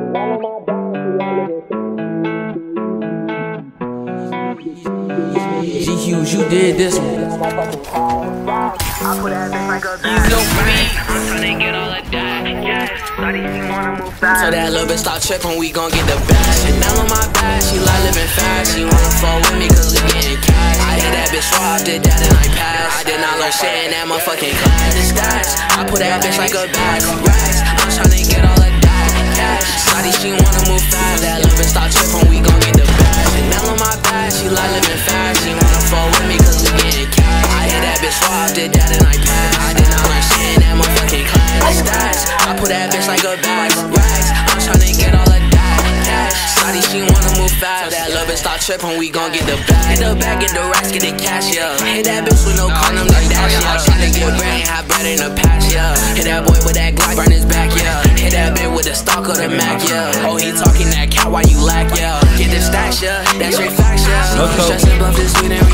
G-Hughes, you did this one. So that little bitch start trippin', we gon' get the bag. Chanel on my back, she like living fast. She wanna fall with me cause we getting cash. I hit that bitch raw, did that and I passed. I did not learn shit in that motherfucking class. The stats, I put that bitch like a bag of racks. I'm tryna get all of that cash. Shawty, she wanna move fast. That little bitch start trippin', we gon' get the bag. Chanel on my back, she like living fast. She wanna fall with me cause we getting cash. I hit that bitch raw, did that and I passed. I did not learn shit in that motherfucking class. The stats, I put that bitch like a bag of racks. I'm tryna get all of that cash. Shawty, she wanna move fast. So that little bitch start trippin', we gon' get the bag. Get the bag, get the racks, get the cash, yeah. Hit that bitch with no condom like that, yeah. I'm tryna get bread, ain't have bread in the patch, yeah. Hit that boy with that Glock, burn his back, yeah. Hit that bitch with the stock of the Mac, yeah. Oh, he talking that cat, why you lack, yeah. Get the stash, yeah. That's straight facts, yeah. Stressin' bluff this sweet and